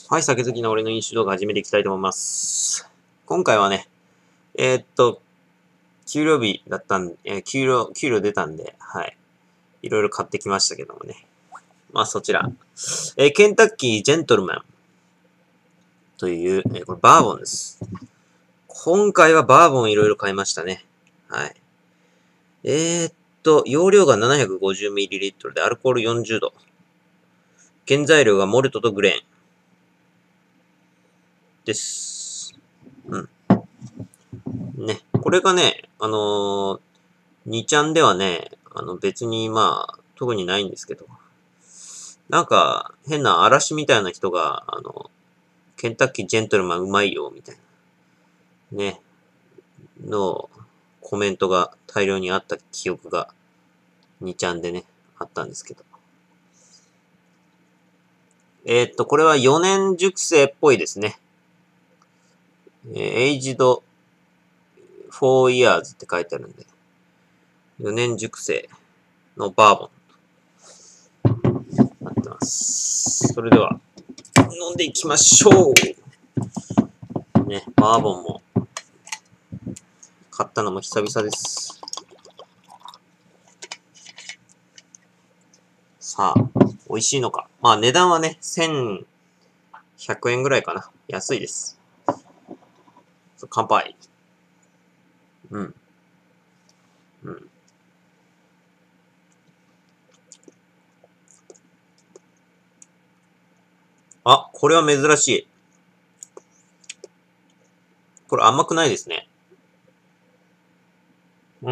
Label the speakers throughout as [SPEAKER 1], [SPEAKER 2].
[SPEAKER 1] はい、酒好きな俺の飲酒動画始めていきたいと思います。今回はね、給料日だったんで、給料出たんで、はい。いろいろ買ってきましたけどもね。まあそちら。ケンタッキージェントルマンという、これバーボンです。今回はバーボンいろいろ買いましたね。はい。容量が 750ml でアルコール40度。原材料がモルトとグレーン。です。うん。ね。これがね、2ちゃんではね、別にまあ、特にないんですけど、なんか、変な嵐みたいな人が、ケンタッキージェントルマンうまいよ、みたいな、ね、のコメントが大量にあった記憶が、2ちゃんでね、あったんですけど。これは4年熟成っぽいですね。エイジド4 years って書いてあるんで、4年熟成のバーボンになってます。それでは、飲んでいきましょう。ね、バーボンも買ったのも久々です。さあ、美味しいのか。まあ値段はね、1100円ぐらいかな。安いです。乾杯。うん。うん。あ、これは珍しい。これ甘くないですね。うん。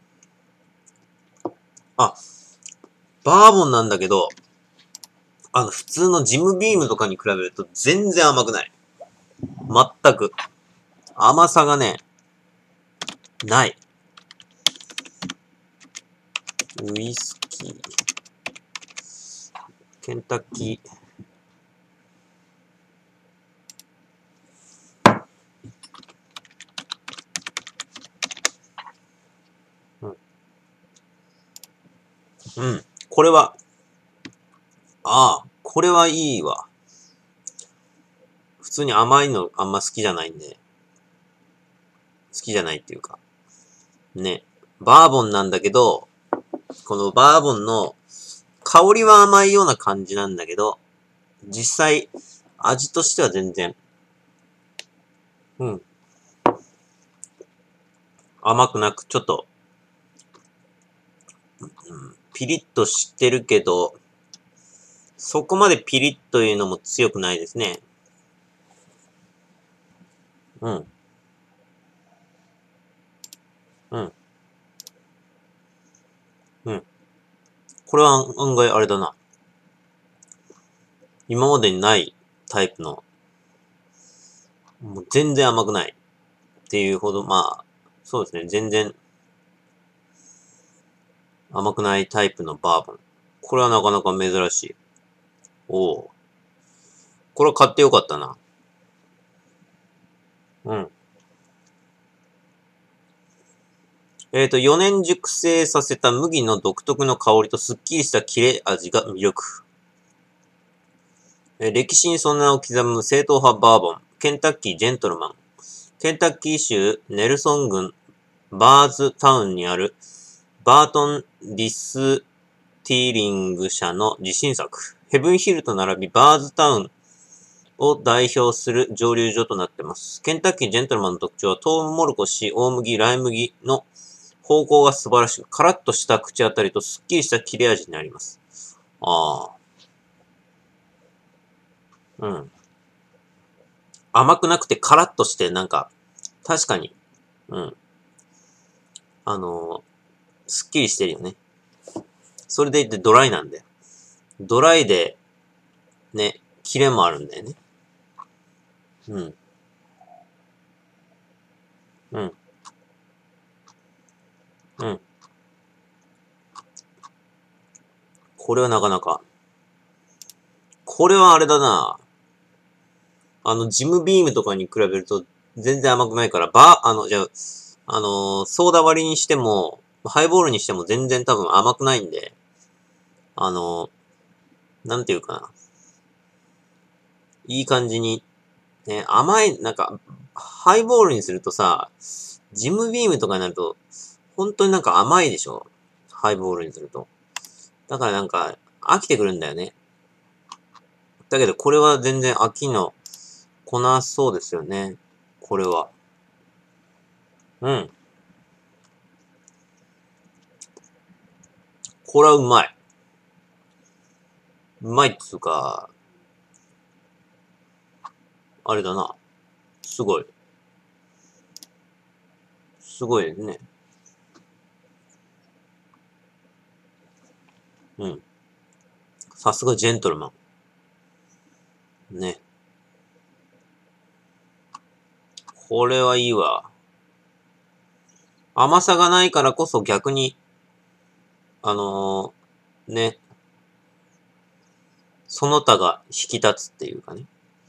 [SPEAKER 1] あ、バーボンなんだけど、普通のジムビームとかに比べると全然甘くない。全く。甘さがね、ない。ウイスキー。ケンタッキー。うん。うん。これは、これはいいわ。普通に甘いのあんま好きじゃないんで。好きじゃないっていうか。ね。バーボンなんだけど、このバーボンの香りは甘いような感じなんだけど、実際、味としては全然、うん。甘くなく、ちょっと、ピリッとしてるけど、そこまでピリッというのも強くないですね。うん。うん。うん。これは案外あれだな。今までにないタイプの、もう全然甘くないっていうほど、まあ、そうですね。全然甘くないタイプのバーボン。これはなかなか珍しい。おお。これは買ってよかったな。うん。4年熟成させた麦の独特の香りとすっきりした切れ味が魅力。歴史にその名を刻む正統派バーボン、ケンタッキージェントルマン。ケンタッキー州ネルソン郡バーズタウンにあるバートン・ディスティーリング社の自信作。ヘブンヒルと並びバーズタウンを代表する蒸留所となっています。ケンタッキージェントルマンの特徴はトウモロコシ、大麦、ライ麦の方向が素晴らしく、カラッとした口当たりとすっきりした切れ味になります。ああ。うん。甘くなくてカラッとしてなんか、確かに、うん。すっきりしてるよね。それでいてドライなんだよ。ドライで、ね、キレもあるんだよね。うん。うん。うん。これはなかなか。これはあれだな。ジムビームとかに比べると全然甘くないから、じゃあ、ソーダ割りにしても、ハイボールにしても全然多分甘くないんで、あの、なんていうかな。 いい感じに、ね、甘い、なんか、ハイボールにするとさ、ジムビームとかになると、本当になんか甘いでしょ。ハイボールにすると。だからなんか、飽きてくるんだよね。だけどこれは全然飽きのこなそうですよね。これは。うん。これはうまい。うまいっつうか、あれだな。すごい。すごいですね。うん。さすがジェントルマン。ね。これはいいわ。甘さがないからこそ逆に、ね、その他が引き立つっていうかね。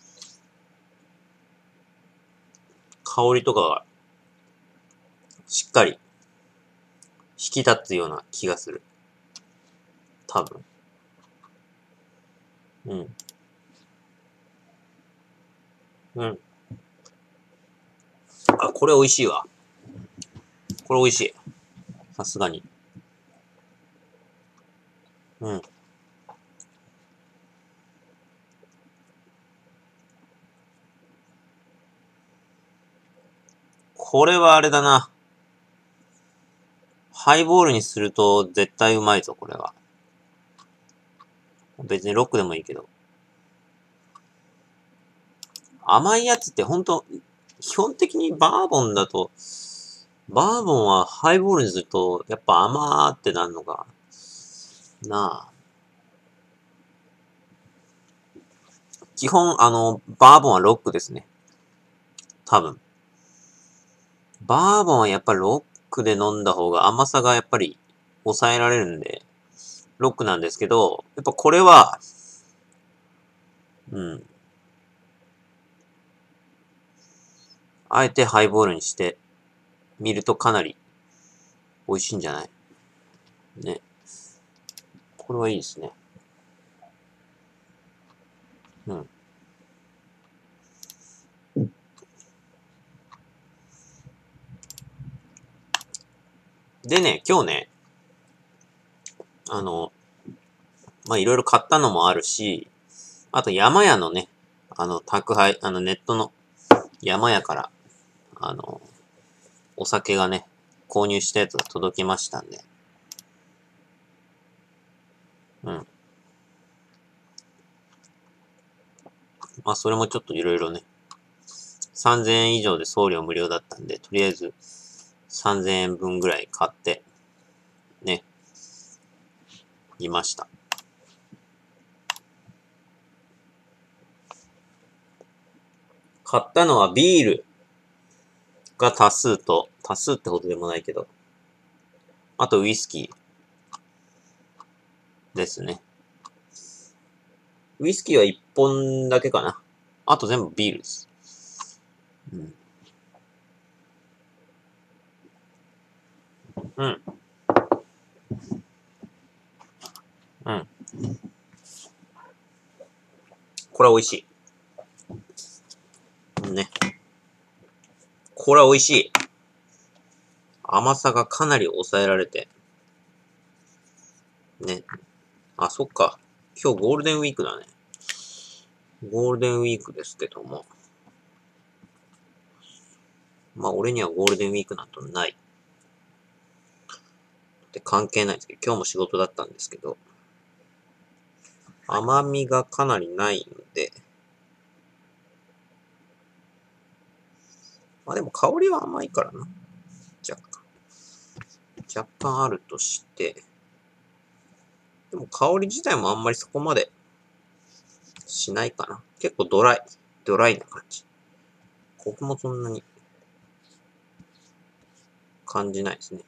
[SPEAKER 1] 香りとかがしっかり引き立つような気がする。多分。うん。うん。あ、これ美味しいわ。これ美味しい。さすがに。うん。これはあれだな。ハイボールにすると絶対うまいぞ、これは。別にロックでもいいけど。甘いやつってほんと、基本的にバーボンだと、バーボンはハイボールにすると、やっぱ甘ーってなるのか。なあ。基本、バーボンはロックですね。多分。バーボンはやっぱりロックで飲んだ方が甘さがやっぱり抑えられるんで、ロックなんですけど、やっぱこれは、うん。あえてハイボールにしてみるとかなり美味しいんじゃないね。これはいいですね。うん。でね、今日ね、いろいろ買ったのもあるし、あと山屋のね、宅配、ネットの山屋から、あの、お酒がね、購入したやつが届きましたんで、うん。まあ、それもちょっといろいろね、3000円以上で送料無料だったんで、とりあえず3000円分ぐらい買って、ね、いました。買ったのはビールが多数ってほどでもないけど、あとウイスキーですね。ウイスキーは1本だけかな。あと全部ビールです。うん。うん。うん。これは美味しい。ね。これは美味しい。甘さがかなり抑えられて。ね。あ、そっか。今日ゴールデンウィークだね。ゴールデンウィークですけども。まあ俺にはゴールデンウィークなんてない。って関係ないですけど、今日も仕事だったんですけど、甘みがかなりないので、まあでも香りは甘いからな。若干。若干あるとして、でも香り自体もあんまりそこまでしないかな。結構ドライ。ドライな感じ。コクもそんなに感じないですね。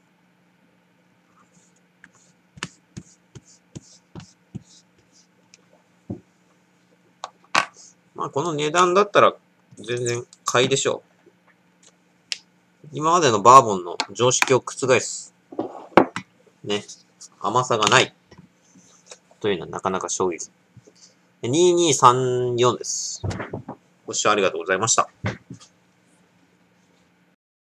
[SPEAKER 1] まあこの値段だったら全然買いでしょう。今までのバーボンの常識を覆す。ね。甘さがない。というのはなかなか衝撃。2234です。 ご視聴ありがとうございました。